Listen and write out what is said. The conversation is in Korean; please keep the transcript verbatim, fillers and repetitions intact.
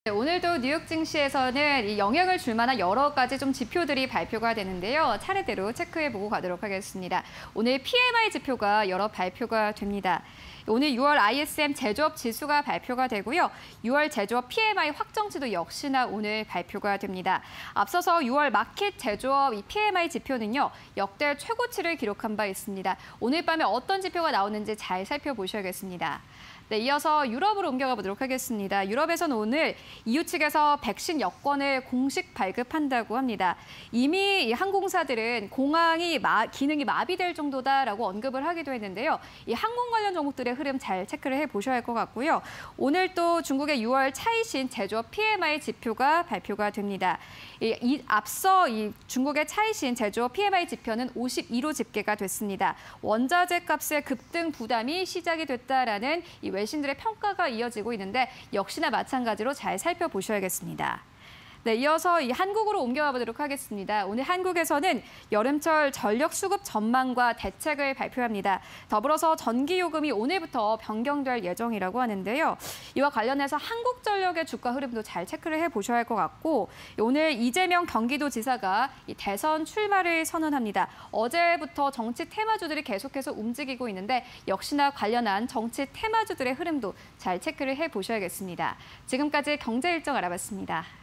네, 오늘도 뉴욕 증시에서는 이 영향을 줄 만한 여러 가지 좀 지표들이 발표가 되는데요. 차례대로 체크해보고 가도록 하겠습니다. 오늘 피엠아이 지표가 여러 발표가 됩니다. 오늘 유월 아이에스엠 제조업 지수가 발표가 되고요. 유월 제조업 피엠아이 확정치도 역시나 오늘 발표가 됩니다. 앞서서 유월 마켓 제조업 이 피엠아이 지표는요, 역대 최고치를 기록한 바 있습니다. 오늘 밤에 어떤 지표가 나오는지 잘 살펴보셔야겠습니다. 네, 이어서 유럽으로 옮겨가 보도록 하겠습니다. 유럽에서는 오늘 이유 측에서 백신 여권을 공식 발급한다고 합니다. 이미 이 항공사들은 공항이 마, 기능이 마비될 정도다라고 언급을 하기도 했는데요. 이 항공 관련 종목들의 흐름 잘 체크를 해보셔야 할 것 같고요. 오늘 또 중국의 유월 차이신 제조업 피엠아이 지표가 발표가 됩니다. 이, 이 앞서 이 중국의 차이신 제조업 피엠아이 지표는 오십일 호 집계가 됐습니다. 원자재 값의 급등 부담이 시작이 됐다라는 이 외신들의 평가가 이어지고 있는데 역시나 마찬가지로 잘 살펴보셔야겠습니다. 네, 이어서 이 한국으로 옮겨가 보도록 하겠습니다. 오늘 한국에서는 여름철 전력 수급 전망과 대책을 발표합니다. 더불어서 전기요금이 오늘부터 변경될 예정이라고 하는데요. 이와 관련해서 한국전력의 주가 흐름도 잘 체크를 해보셔야 할 것 같고, 오늘 이재명 경기도지사가 이 대선 출마를 선언합니다. 어제부터 정치 테마주들이 계속해서 움직이고 있는데 역시나 관련한 정치 테마주들의 흐름도 잘 체크를 해보셔야겠습니다. 지금까지 경제 일정 알아봤습니다.